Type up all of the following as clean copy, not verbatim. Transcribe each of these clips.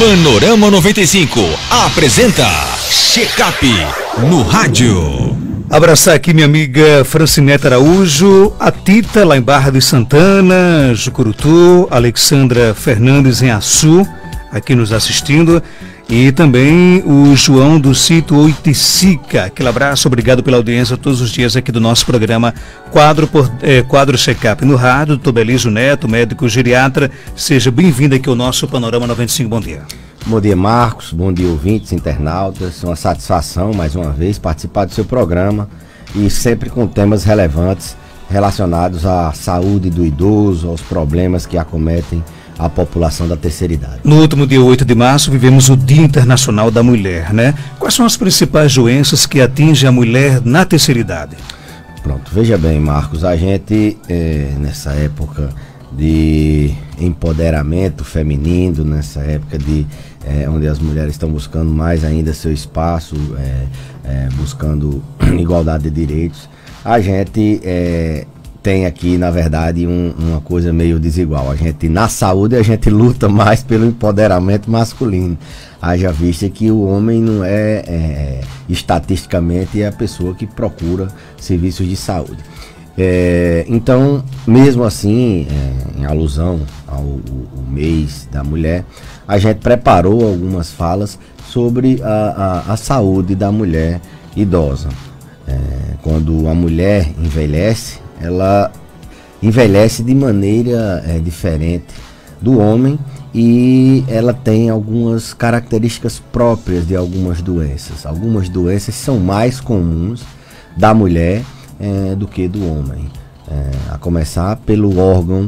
Panorama 95 apresenta Check-up no rádio. Abraçar aqui minha amiga Francineta Araújo, a Tita lá em Barra de Santana, Jucurutu, Alexandra Fernandes em Açu, aqui nos assistindo, e também o João do Sítio Oiticica. Aquele abraço, obrigado pela audiência todos os dias aqui do nosso programa quadro Check-up no rádio. Doutor Belísio Neto, médico geriatra, seja bem-vindo aqui ao nosso Panorama 95, bom dia. Bom dia, Marcos, bom dia, ouvintes, internautas, uma satisfação mais uma vez participar do seu programa e sempre com temas relevantes relacionados à saúde do idoso, aos problemas que acometem a população da terceira idade. No último dia 8 de março vivemos o Dia Internacional da Mulher, né? Quais são as principais doenças que atingem a mulher na terceira idade? Pronto, veja bem, Marcos, a gente nessa época de empoderamento feminino, nessa época de onde as mulheres estão buscando mais ainda seu espaço, buscando igualdade de direitos, a gente tem aqui, na verdade, uma coisa meio desigual. A gente, na saúde, a gente luta mais pelo empoderamento masculino. Haja vista que o homem não estatisticamente, é a pessoa que procura serviços de saúde. Então, mesmo assim, em alusão ao mês da mulher, a gente preparou algumas falas sobre a saúde da mulher idosa. Quando a mulher envelhece, ela envelhece de maneira diferente do homem e ela tem algumas características próprias de algumas doenças. Algumas doenças são mais comuns da mulher do que do homem, a começar pelo órgão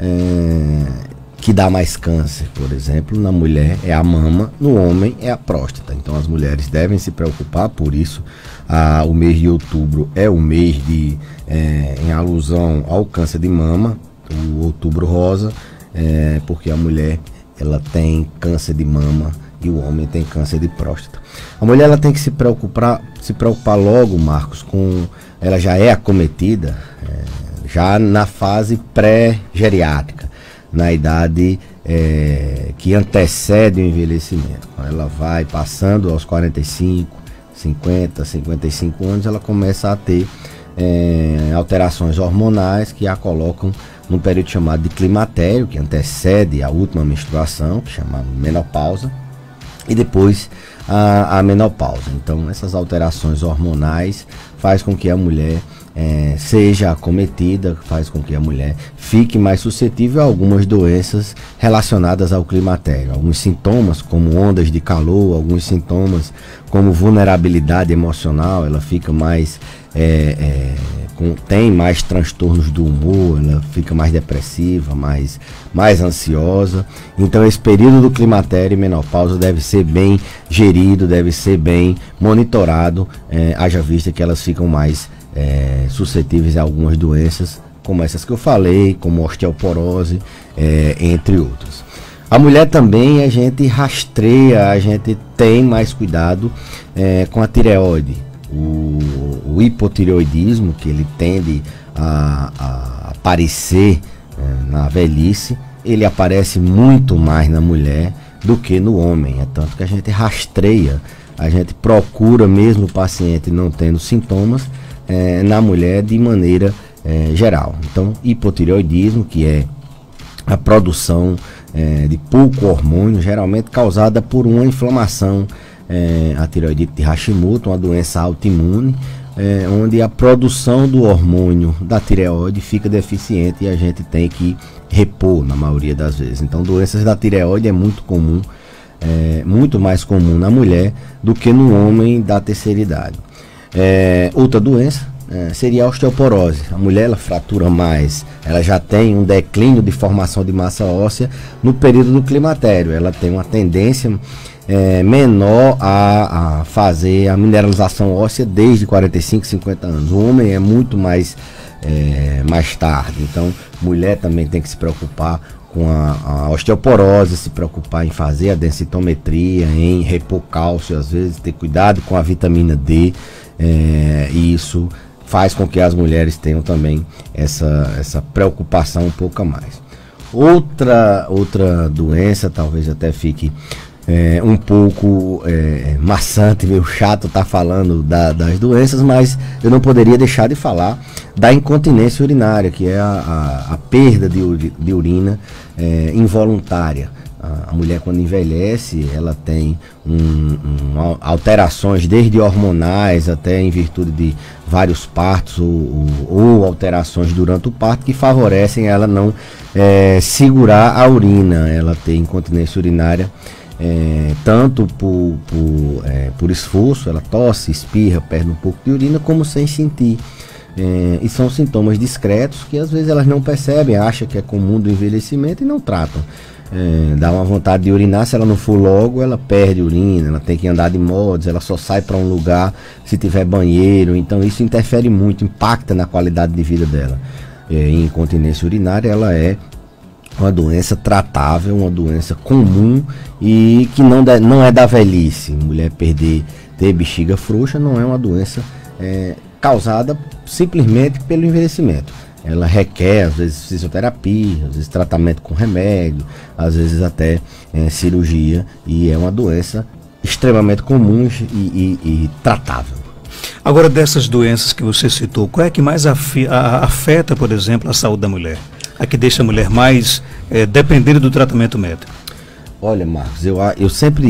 que dá mais câncer, por exemplo, na mulher é a mama, no homem é a próstata. Então as mulheres devem se preocupar, por isso o mês de outubro é o mês em alusão ao câncer de mama, o outubro rosa, porque a mulher ela tem câncer de mama e o homem tem câncer de próstata. A mulher ela tem que se preocupar logo, Marcos, ela já é acometida já na fase pré-geriátrica, na idade que antecede o envelhecimento. Quando ela vai passando aos 45, 50, 55 anos, ela começa a ter alterações hormonais que a colocam num período chamado de climatério, que antecede a última menstruação, que chama menopausa, e depois a menopausa. Então essas alterações hormonais faz com que a mulher seja acometida, faz com que a mulher fique mais suscetível a algumas doenças relacionadas ao climatério. Alguns sintomas como ondas de calor, alguns sintomas como vulnerabilidade emocional, ela fica mais tem mais transtornos do humor, ela fica mais depressiva, mais ansiosa. Então esse período do climatério e menopausa deve ser bem gerido, deve ser bem monitorado, haja vista que elas ficam mais suscetíveis a algumas doenças, como essas que eu falei, como osteoporose, entre outras. A mulher também a gente rastreia, a gente tem mais cuidado com a tireoide. O hipotireoidismo, que ele tende a aparecer na velhice, ele aparece muito mais na mulher do que no homem. É tanto que a gente rastreia, a gente procura mesmo o paciente não tendo sintomas na mulher de maneira geral. Então, hipotireoidismo, que é a produção de pouco hormônio, geralmente causada por uma inflamação, a tireoidite de Hashimoto, uma doença autoimune, onde a produção do hormônio da tireoide fica deficiente e a gente tem que repor na maioria das vezes. Então, doenças da tireoide é muito comum, muito mais comum na mulher do que no homem da terceira idade. Outra doença seria a osteoporose. A mulher ela fratura mais, ela já tem um declínio de formação de massa óssea no período do climatério, ela tem uma tendência menor a fazer a mineralização óssea desde 45, 50 anos. O homem é muito mais tarde. Então, mulher também tem que se preocupar com a osteoporose, se preocupar em fazer a densitometria, em repor cálcio, às vezes ter cuidado com a vitamina D, e isso faz com que as mulheres tenham também essa preocupação um pouco a mais. Outra doença, talvez até fique um pouco maçante, meio chato estar falando das doenças, mas eu não poderia deixar de falar da incontinência urinária, que é a perda de urina involuntária. A mulher, quando envelhece, ela tem alterações desde hormonais até em virtude de vários partos ou alterações durante o parto que favorecem ela não segurar a urina, ela tem incontinência urinária tanto por esforço, ela tosse, espirra, perde um pouco de urina, como sem sentir. E são sintomas discretos que às vezes elas não percebem, acham que é comum do envelhecimento e não tratam. Dá uma vontade de urinar, se ela não for logo, ela perde urina, ela tem que andar de modos, ela só sai para um lugar se tiver banheiro, então isso interfere muito, impacta na qualidade de vida dela. Incontinência urinária, ela é uma doença tratável, uma doença comum e que não é da velhice. Mulher ter bexiga frouxa não é uma doença causada simplesmente pelo envelhecimento. Ela requer, às vezes, fisioterapia, às vezes tratamento com remédio, às vezes até cirurgia, e é uma doença extremamente comum e tratável. Agora, dessas doenças que você citou, qual é que mais afeta, por exemplo, a saúde da mulher? A que deixa a mulher mais dependente do tratamento médico? Olha, Marcos, eu sempre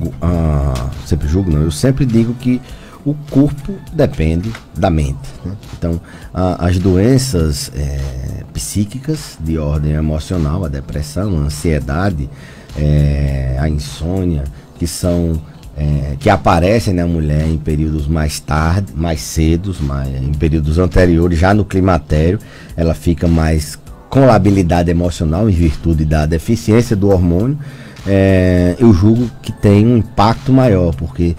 eu sempre digo que o corpo depende da mente, né? Então, as doenças psíquicas de ordem emocional, a depressão, a ansiedade, a insônia, que aparecem na mulher em períodos mais tarde, mais cedos, em períodos anteriores, já no climatério, ela fica mais com labilidade emocional em virtude da deficiência do hormônio. Eu julgo que tem um impacto maior, porque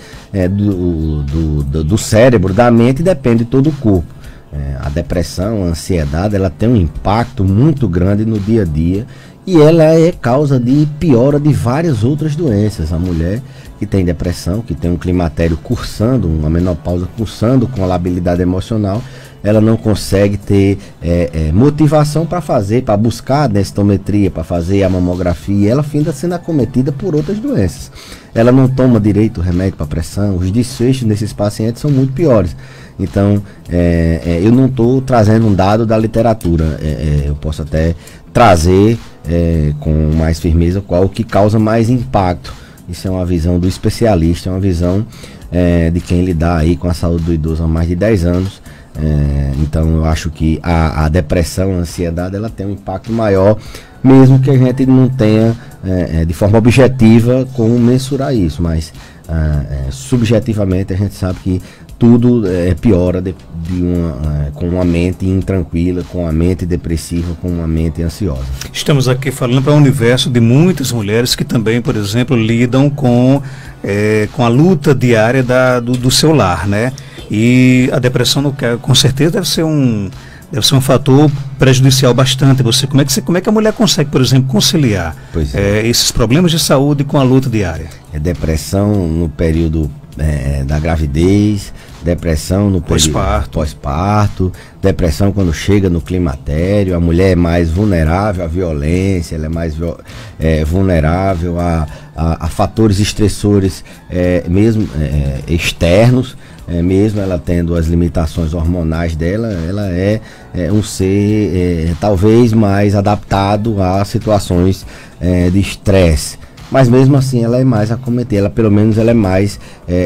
do cérebro, da mente, depende todo o corpo. A depressão, a ansiedade, ela tem um impacto muito grande no dia a dia e ela é causa de piora de várias outras doenças. A mulher que tem depressão, que tem um climatério cursando, uma menopausa cursando com a labilidade emocional, ela não consegue ter motivação para buscar a densitometria, para fazer a mamografia, ela finda sendo acometida por outras doenças. Ela não toma direito o remédio para pressão, os desfechos nesses pacientes são muito piores. Então, eu não estou trazendo um dado da literatura, eu posso até trazer com mais firmeza qual o que causa mais impacto. Isso é uma visão do especialista, é uma visão de quem lidar aí com a saúde do idoso há mais de 10 anos. Então eu acho que a depressão, a ansiedade, ela tem um impacto maior, mesmo que a gente não tenha de forma objetiva como mensurar isso, mas subjetivamente a gente sabe que tudo piora com uma mente intranquila, com a mente depressiva, com uma mente ansiosa. Estamos aqui falando para o universo de muitas mulheres que também, por exemplo, lidam com a luta diária do seu lar, né? E a depressão, com certeza, deve ser um fator prejudicial bastante. Como é que a mulher consegue, por exemplo, conciliar esses problemas de saúde com a luta diária? Depressão no período da gravidez, depressão no pós-parto, depressão quando chega no climatério. A mulher é mais vulnerável à violência, ela é mais vulnerável a fatores estressores mesmo externos. Mesmo ela tendo as limitações hormonais dela, ela é um ser talvez mais adaptado a situações de estresse. Mas mesmo assim ela é mais acometida, pelo menos ela é mais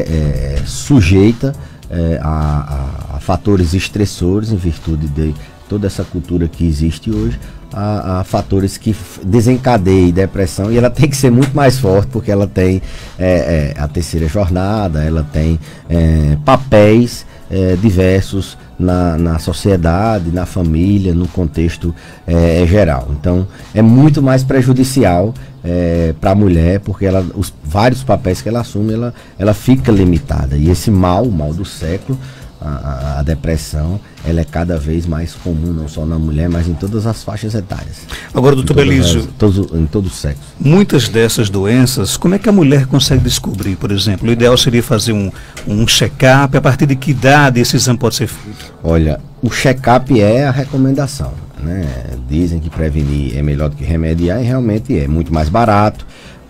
sujeita a fatores estressores em virtude de toda essa cultura que existe hoje, a fatores que desencadeiem depressão, e ela tem que ser muito mais forte porque ela tem a terceira jornada, ela tem papéis diversos na sociedade, na família, no contexto geral. Então é muito mais prejudicial para a mulher, porque os vários papéis que ela assume, ela fica limitada, e esse mal, o mal do século, a depressão, ela é cada vez mais comum, não só na mulher, mas em todas as faixas etárias. Agora, doutor Belísio, em todo o sexo. Muitas dessas doenças, como é que a mulher consegue descobrir, por exemplo? O ideal seria fazer um check-up. A partir de que idade esse exame pode ser feito? Olha, o check-up é a recomendação, né? Dizem que prevenir é melhor do que remediar, e realmente é muito mais barato.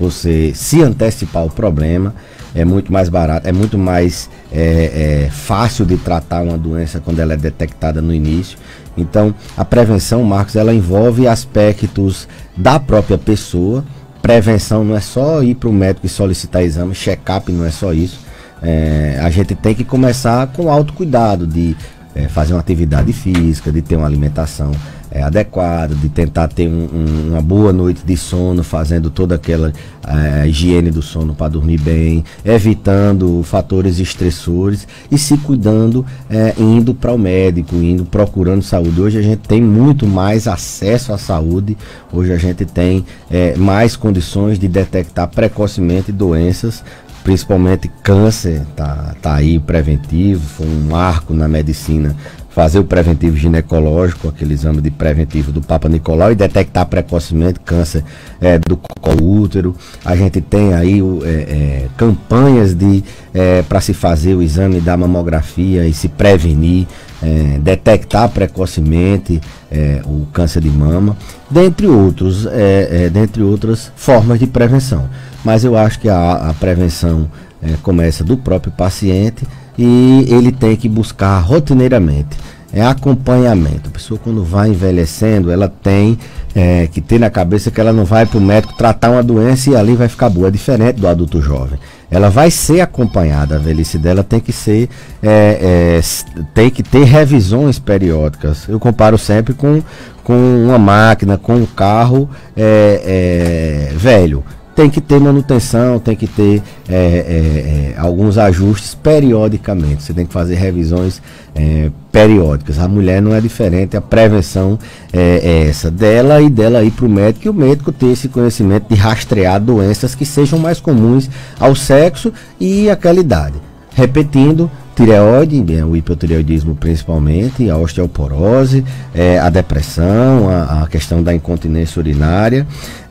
você se antecipar ao problema, é muito mais barato, é muito mais fácil de tratar uma doença quando ela é detectada no início. Então, a prevenção, Marcos, ela envolve aspectos da própria pessoa. Prevenção não é só ir para o médico e solicitar exame, check-up não é só isso. A gente tem que começar com autocuidado, de fazer uma atividade física, de ter uma alimentação adequada, de tentar ter uma boa noite de sono, fazendo toda aquela higiene do sono para dormir bem, evitando fatores estressores e se cuidando, indo para o médico, procurando saúde. Hoje a gente tem muito mais acesso à saúde, hoje a gente tem mais condições de detectar precocemente doenças, principalmente câncer. Tá aí o preventivo, foi um marco na medicina fazer o preventivo ginecológico, aquele exame de preventivo do Papa Nicolau, e detectar precocemente câncer do colo útero. A gente tem aí campanhas para se fazer o exame da mamografia e se prevenir, detectar precocemente o câncer de mama, dentre outras formas de prevenção. Mas eu acho que a prevenção começa do próprio paciente, e ele tem que buscar rotineiramente acompanhamento. A pessoa, quando vai envelhecendo, ela tem que ter na cabeça que ela não vai para o médico tratar uma doença e ali vai ficar boa. É diferente do adulto jovem. Ela vai ser acompanhada, a velhice dela tem que ser, tem que ter revisões periódicas. Eu comparo sempre com uma máquina, com um carro velho. Tem que ter manutenção, tem que ter alguns ajustes periodicamente. Você tem que fazer revisões periódicas. A mulher não é diferente, a prevenção é essa, dela ir para o médico, e o médico ter esse conhecimento de rastrear doenças que sejam mais comuns ao sexo e àquela idade. Repetindo, tireoide, o hipotireoidismo principalmente, a osteoporose, a depressão, a questão da incontinência urinária,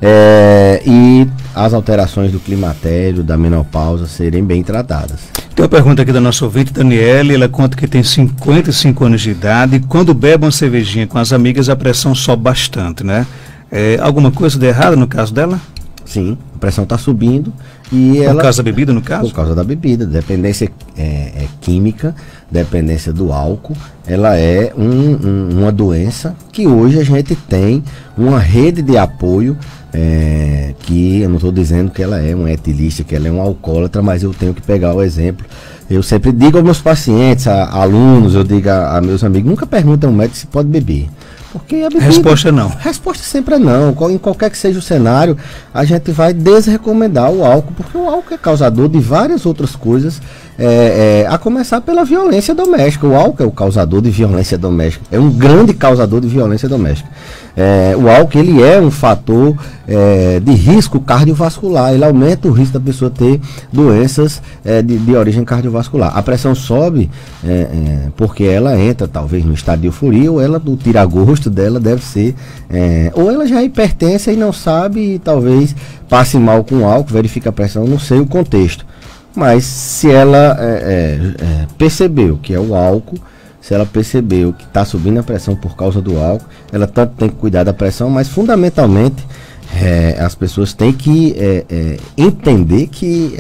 e as alterações do climatério, da menopausa serem bem tratadas. Tem uma pergunta aqui da nossa ouvinte, Daniele. Ela conta que tem 55 anos de idade e quando bebe uma cervejinha com as amigas a pressão sobe bastante, né? Alguma coisa de errado no caso dela? Sim, a pressão está subindo. E por causa da bebida, no caso? Por causa da bebida, dependência química, dependência do álcool, ela é uma doença que hoje a gente tem uma rede de apoio, que eu não estou dizendo que ela é uma etilista, que ela é um alcoólatra, mas eu tenho que pegar o exemplo. Eu sempre digo aos meus pacientes, a alunos, eu digo a meus amigos, nunca perguntem ao médico se pode beber. Porque a bebida, resposta é não. Resposta sempre é não. Em qualquer que seja o cenário, a gente vai desrecomendar o álcool, porque o álcool é causador de várias outras coisas, a começar pela violência doméstica. O álcool é o causador de violência doméstica, é um grande causador de violência doméstica. O álcool, ele é um fator de risco cardiovascular, ele aumenta o risco da pessoa ter doenças de origem cardiovascular. A pressão sobe porque ela entra talvez no estado de euforia, ou o tira-gosto dela deve ser, ou ela já é hipertensa e não sabe, e talvez passe mal com o álcool, verifica a pressão, não sei o contexto. Mas se ela percebeu que é o álcool, se ela percebeu que está subindo a pressão por causa do álcool, ela tanto tem que cuidar da pressão, mas fundamentalmente as pessoas têm que entender que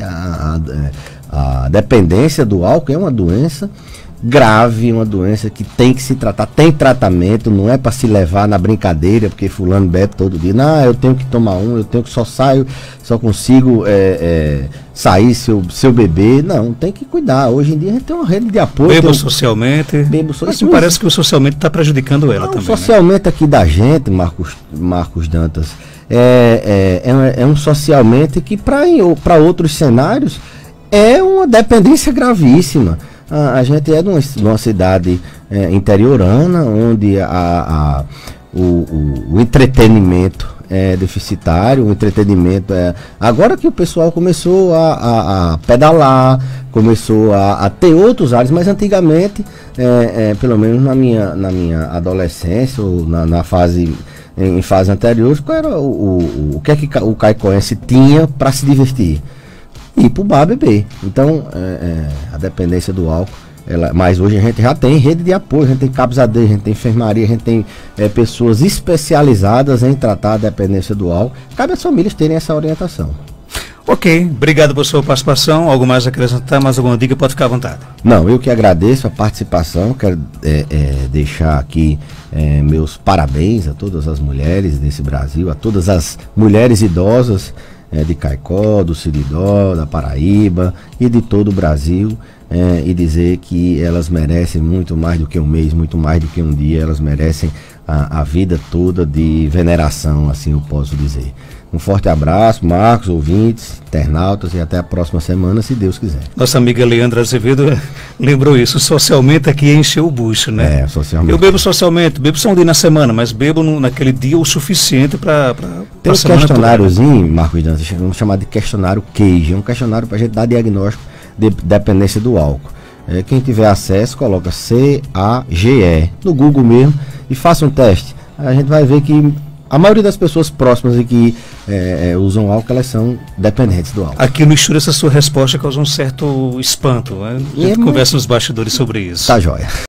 a dependência do álcool é uma doença grave, uma doença que tem que se tratar, tem tratamento, não é para se levar na brincadeira, porque fulano bebe todo dia, não, eu tenho que tomar eu tenho que só consigo sair se eu beber, não, tem que cuidar. Hoje em dia a gente tem uma rede de apoio. Beba socialmente, mas me parece que o socialmente está prejudicando ela também. O socialmente, né? Aqui da gente, Marcos Dantas, é um socialmente que para outros cenários é uma dependência gravíssima. A gente é de uma cidade interiorana, onde o entretenimento é deficitário, o entretenimento agora que o pessoal começou a pedalar, começou a ter outros áreas, mas antigamente, pelo menos na minha adolescência, ou em fase anterior, qual era o que é que o caicoense tinha para se divertir? Ir pro bar beber. Então, a dependência do álcool, mas hoje a gente já tem rede de apoio, a gente tem cabeçadeira, a gente tem enfermaria, a gente tem pessoas especializadas em tratar a dependência do álcool. Cabe às famílias terem essa orientação. Ok, obrigado por sua participação. Algo mais a acrescentar, mais alguma dica, pode ficar à vontade. Não, eu que agradeço a participação, quero deixar aqui meus parabéns a todas as mulheres desse Brasil, a todas as mulheres idosas de Caicó, do Siridó, da Paraíba e de todo o Brasil, e dizer que elas merecem muito mais do que um mês, muito mais do que um dia, elas merecem a vida toda de veneração, assim eu posso dizer. Um forte abraço, Marcos, ouvintes, internautas, e até a próxima semana, se Deus quiser. Nossa amiga Leandra Azevedo lembrou isso, socialmente aqui encheu o bucho, né? Socialmente. Eu bebo socialmente, bebo só um dia na semana, mas bebo naquele dia o suficiente para tem um questionáriozinho, Marcos Dantas, vamos chamar de questionário CAGE, um questionário para a gente dar diagnóstico de dependência do álcool. Quem tiver acesso, coloca CAGE no Google mesmo e faça um teste. A gente vai ver que a maioria das pessoas próximas e que usam álcool, elas são dependentes do álcool. Aqui no estúdio essa sua resposta causa um certo espanto, né? A gente conversa nos bastidores sobre isso. Tá joia.